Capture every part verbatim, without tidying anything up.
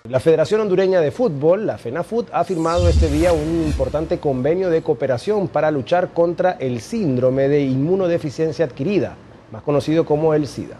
La Federación Hondureña de Fútbol, la FENAFUT, ha firmado este día un importante convenio de cooperación para luchar contra el síndrome de inmunodeficiencia adquirida, más conocido como el SIDA.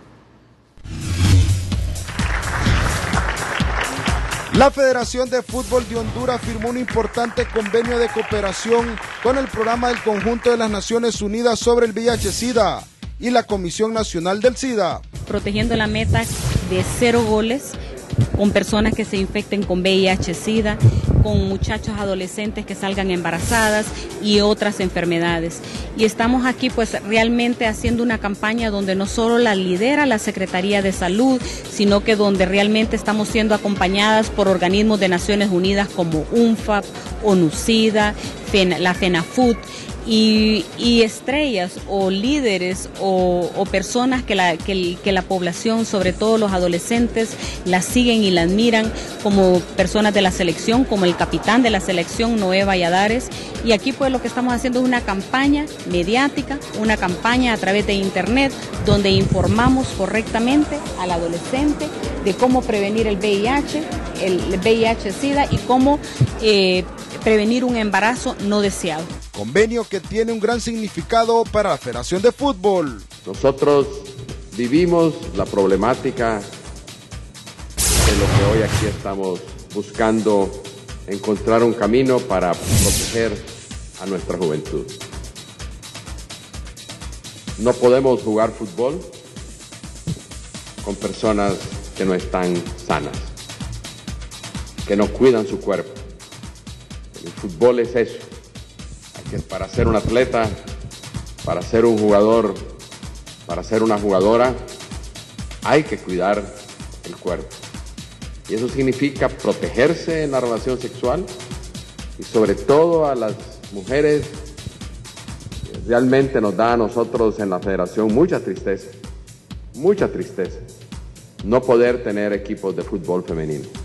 La Federación de Fútbol de Honduras firmó un importante convenio de cooperación con el Programa del Conjunto de las Naciones Unidas sobre el V I H SIDA y la Comisión Nacional del SIDA. Protegiendo la meta de cero goles con personas que se infecten con V I H SIDA, con muchachos adolescentes que salgan embarazadas y otras enfermedades. Y estamos aquí pues realmente haciendo una campaña donde no solo la lidera la Secretaría de Salud, sino que donde realmente estamos siendo acompañadas por organismos de Naciones Unidas como UNFAP, ONU-SIDA, la FENAFUT, Y, y estrellas o líderes o, o personas que la, que, que la población, sobre todo los adolescentes, la siguen y la admiran, como personas de la selección, como el capitán de la selección, Noé Valladares. Y aquí pues lo que estamos haciendo es una campaña mediática, una campaña a través de internet, donde informamos correctamente al adolescente de cómo prevenir el V I H, el V I H SIDA y cómo eh, prevenir un embarazo no deseado. Convenio que tiene un gran significado para la Federación de Fútbol. Nosotros vivimos la problemática de lo que hoy aquí estamos buscando, encontrar un camino para proteger a nuestra juventud. No podemos jugar fútbol con personas que no están sanas, que no cuidan su cuerpo. El fútbol es eso. Que para ser un atleta, para ser un jugador, para ser una jugadora, hay que cuidar el cuerpo. Y eso significa protegerse en la relación sexual y sobre todo a las mujeres. Realmente nos da a nosotros en la federación mucha tristeza, mucha tristeza, no poder tener equipos de fútbol femenino.